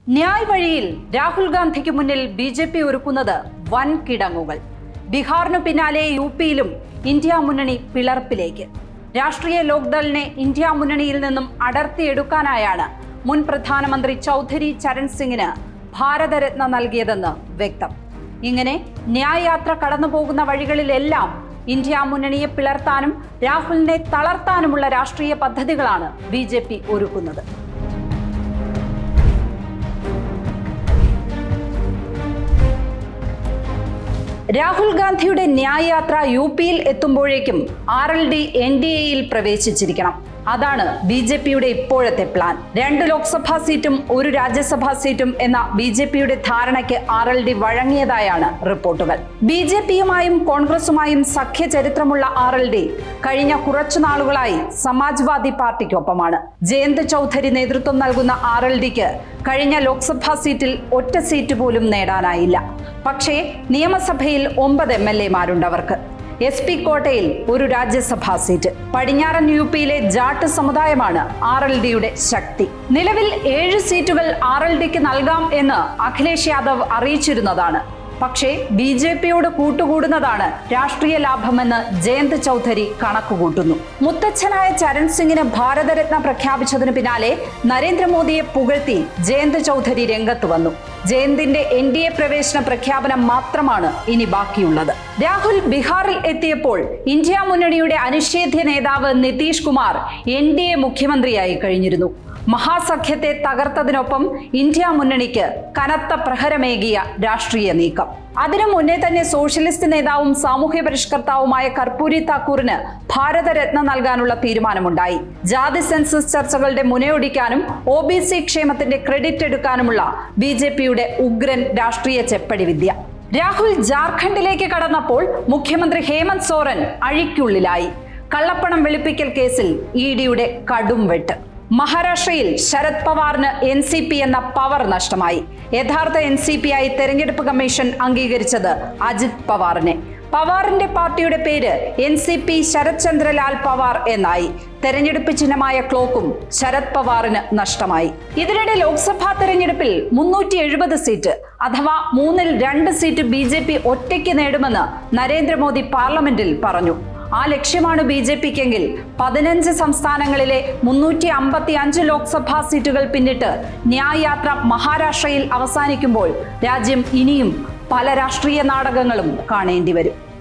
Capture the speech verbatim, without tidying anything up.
ന്യായ് വഴിയിൽ രാഹുൽ ഗാന്ധിക്ക് മുന്നിൽ ബി ജെ പി ഒരുക്കുന്നത് വൻ കിടങ്ങുകൾ. ബീഹാറിനു പിന്നാലെ യു പിയിലും ഇന്ത്യ മുന്നണി പിളർപ്പിലേക്ക്. രാഷ്ട്രീയ ലോക്ദളിനെ ഇന്ത്യ മുന്നണിയിൽ നിന്നും അടർത്തിയെടുക്കാനായാണ് മുൻ പ്രധാനമന്ത്രി ചൗധരി ചരൺ സിംഗിന് ഭാരതരത്ന നൽകിയതെന്ന് വ്യക്തം. ഇങ്ങനെ ന്യായ് യാത്ര കടന്നുപോകുന്ന വഴികളിലെല്ലാം ഇന്ത്യ മുന്നണിയെ പിളർത്താനും രാഹുലിനെ തളർത്താനുമുള്ള രാഷ്ട്രീയ പദ്ധതികളാണ് ബി ജെ പി ഒരുക്കുന്നത്. രാഹുൽ ഗാന്ധിയുടെ ന്യായ് യാത്ര യു പിയിൽ എത്തുമ്പോഴേക്കും R L D N D എയിൽ പ്രവേശിച്ചിരിക്കണം. അതാണ് ബി ജെ പിയുടെ ഇപ്പോഴത്തെ പ്ലാൻ. രണ്ട് ലോക്സഭാ സീറ്റും ഒരു രാജ്യസഭാ സീറ്റും എന്ന ബി ജെ പിയുടെ ധാരണയ്ക്ക് ആർ എൽ ഡി വഴങ്ങിയതായാണ് റിപ്പോർട്ടുകൾ. ബി ജെ പിയുമായും കോൺഗ്രസുമായും സഖ്യ ചരിത്രമുള്ള ആർ എൽ ഡി കഴിഞ്ഞ കുറച്ചു നാളുകളായി സമാജ്വാദി പാർട്ടിക്കൊപ്പമാണ്. ജയന്ത് ചൗധരി നേതൃത്വം നൽകുന്ന ആർ എൽ ഡിക്ക് കഴിഞ്ഞ ലോക്സഭാ സീറ്റിൽ ഒറ്റ സീറ്റ് പോലും നേടാനായില്ല. പക്ഷേ നിയമസഭയിൽ ഒമ്പത് എം എൽ എമാരുണ്ട് അവർക്ക്. എസ് പി കോട്ടയിൽ ഒരു രാജ്യസഭാ സീറ്റ്. പടിഞ്ഞാറൻ യു പിയിലെ ജാട്ട് സമുദായമാണ് ആർ എൽ ഡിയുടെ ശക്തി. നിലവിൽ ഏഴ് സീറ്റുകൾ ആർ എൽ ഡിക്ക് നൽകാം എന്ന് അഖിലേഷ് യാദവ് അറിയിച്ചിരുന്നതാണ്. പക്ഷേ ബി ജെ പിയോട് കൂട്ടുകൂടുന്നതാണ് രാഷ്ട്രീയ ലാഭമെന്ന് ജയന്ത് ചൗധരി കണക്കുകൂട്ടുന്നു. മുത്തച്ഛനായ ചരൺ സിംഗിന് ഭാരതരത്ന പ്രഖ്യാപിച്ചതിന് പിന്നാലെ നരേന്ദ്രമോദിയെ പുകഴ്ത്തി ജയന്ത് ചൗധരി രംഗത്ത് വന്നു. ജയന്തിന്റെ എൻ ഡി എ പ്രവേശന പ്രഖ്യാപനം മാത്രമാണ് ഇനി ബാക്കിയുള്ളത്. രാഹുൽ ബീഹാറിൽ എത്തിയപ്പോൾ ഇന്ത്യ മുന്നണിയുടെ അനിഷേധ്യ നേതാവ് Nitish Kumar N D A മുഖ്യമന്ത്രിയായി കഴിഞ്ഞിരുന്നു. മഹാസഖ്യത്തെ തകർത്തതിനൊപ്പം ഇന്ത്യ മുന്നണിക്ക് കനത്ത പ്രഹരമേകിയ രാഷ്ട്രീയ നീക്കം. അതിനു മുന്നേ തന്നെ സോഷ്യലിസ്റ്റ് നേതാവും സാമൂഹ്യ പരിഷ്കർത്താവുമായ കർപ്പൂരി താക്കൂറിന് ഭാരതരത്ന നൽകാനുള്ള തീരുമാനമുണ്ടായി. ജാതി സെൻസസ് ചർച്ചകളുടെ മുനയൊടിക്കാനും ഒ ബി സി ക്ഷേമത്തിന്റെ ക്രെഡിറ്റ് എടുക്കാനുമുള്ള ബി ജെ പിയുടെ ഉഗ്രൻ രാഷ്ട്രീയ ചെപ്പടി വിദ്യ. രാഹുൽ ജാർഖണ്ഡിലേക്ക് കടന്നപ്പോൾ മുഖ്യമന്ത്രി ഹേമന്ത് സോറൻ അഴിക്കുള്ളിലായി. കള്ളപ്പണം വെളുപ്പിക്കൽ കേസിൽ ഇ ഡിയുടെ കടും വെട്ട്. മഹാരാഷ്ട്രയിൽ ശരത് പവാറിന് എൻ സി പി എന്ന പവർ നഷ്ടമായി. യഥാർത്ഥ എൻ സി പി ആയി തെരഞ്ഞെടുപ്പ് കമ്മീഷൻ അംഗീകരിച്ചത് അജിത് പവാറിനെ. പവാറിന്റെ പാർട്ടിയുടെ പേര് N C P Sharad Chandralal Pawar എന്നായി. തെരഞ്ഞെടുപ്പ് ചിഹ്നമായ ക്ലോക്കും ശരത് പവാറിന് നഷ്ടമായി. ഇതിനിടെ ലോക്സഭാ തെരഞ്ഞെടുപ്പിൽ മുന്നൂറ്റി എഴുപത് സീറ്റ് അഥവാ മൂന്നിൽ രണ്ട് സീറ്റ് ബി ജെ പി ഒറ്റയ്ക്ക് നേടുമെന്ന് നരേന്ദ്രമോദി പാർലമെന്റിൽ പറഞ്ഞു. ആ ലക്ഷ്യമാണ് ബി ജെ പിക്കെങ്കിൽ പതിനഞ്ച് സംസ്ഥാനങ്ങളിലെ മുന്നൂറ്റി അമ്പത്തി അഞ്ച് ലോക്സഭാ സീറ്റുകൾ പിന്നിട്ട് ന്യായ് യാത്ര മഹാരാഷ്ട്രയിൽ അവസാനിക്കുമ്പോൾ രാജ്യം ഇനിയും പല രാഷ്ട്രീയ നാടകങ്ങളും കാണേണ്ടി വരും.